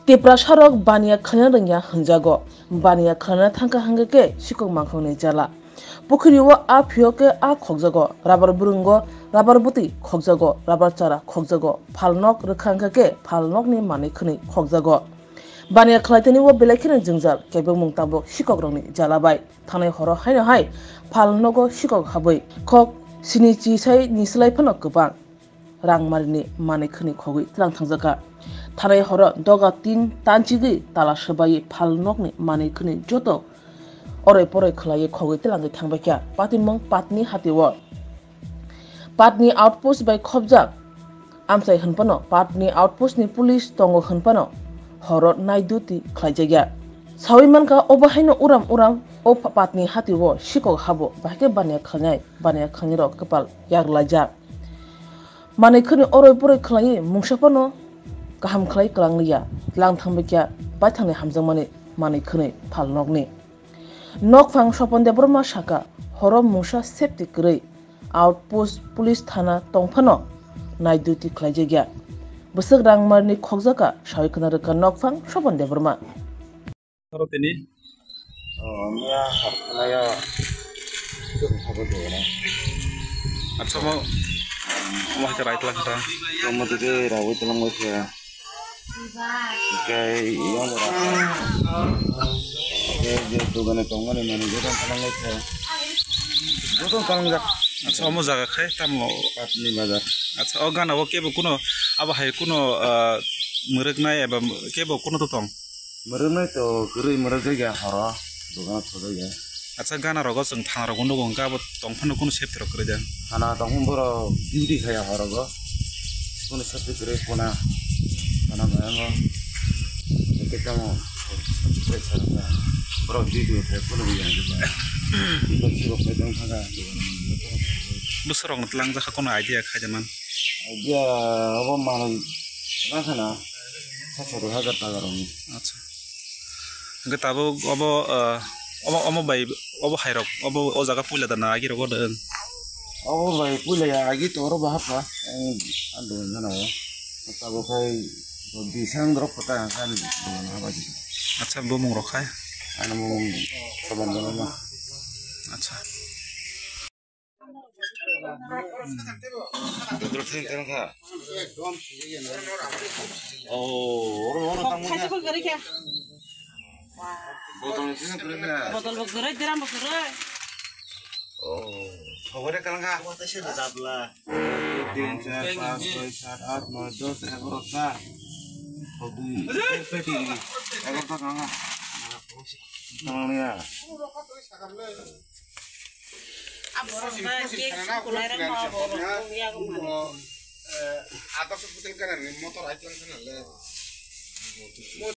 Tipra sarok bania khana rengya hanjago bania khana thangka hangke sikok mangkhone jala pukhriwo a phioke a khokjago rabar burungo rabar buti khokjago rabar chara khokjago phalnok rkhangke phalnok ni mane khni khokjago bania khlaiteni wo belekhine jingjal kebe mungtabo sikok rongni jalabai thanai horo haino hai phalnogo sikok habai khok sinichi sai nislai phano kubang rangmarini mane khni khogui tlang thangjaka thanai horo doga tin tanchigi tala sabai phalnokni mane khni joto orai porai khlai khogui tlang thangbakya patinmong patni hatiwo patni outpost by khobjak amsai hanpano patni outpost ni police tongo hanpano horo naiduti khlaijagya sawimanka obahaino uram o patni hatiwo sikok habo bahke bania khanai ro kapal yaglajak mane khni orai porai khlai mungsapano kaham khlai klanglia lang thangbakya baithangni hamjangmani mane khni phalnokni nokphang sopon debroma saka horo mungsa safety krei outpost police thana tongphano naiduti khlaijagya busuk rangmarni khokjaka sawikhna reka nokphang sopon debroma Taro tini mia harkalaya itu apa tuh ya? Atau mau cerai telah kita. Kamu tuh deh rawat telah mau ya. Kayak yang berapa? Dia tuh kan tongan yang mana dia kan telah mau ya. Dia tuh telah mau. Atau mau jaga kaya tamu Patni bazar. Atau organ awak kebo kuno apa hai kuno merek nai apa kebo kuno tuh tong. Mereka itu kiri mereka ya hara, bukan apa ya. Atau gana rogo seng thang rogo nugo ngka apa tong pano kuno safety rok kerja. Karena tanggung boro beauty kayak hara go. Kuno satu kiri puna, karena mereka kita mau secara boro beauty kayak kuno biar juga. Kita sih pegang kaga. Besar orang telang jaga kuno idea kaya zaman. Dia apa malu rasanya? Saya hajar tagaroni. Atau enggak tahu apa bayi apa hairok apa ozaga pula dan lagi rogo dan. Oh baik pula ya gitu orang bahapa aduh mana ya tahu kayak bisa ngerok peta kan dengan apa gitu Atau bu mung rokai. anu mau saban mah Atau terus sekarang kak oh orang tamunya botol itu kan Botol bergerak, jeram bergerak. oh kabarnya kalau kak din saya saat modos ekorota hobi peti ekorota kanga namanya Aborong atas sebutin kanan motor aja kan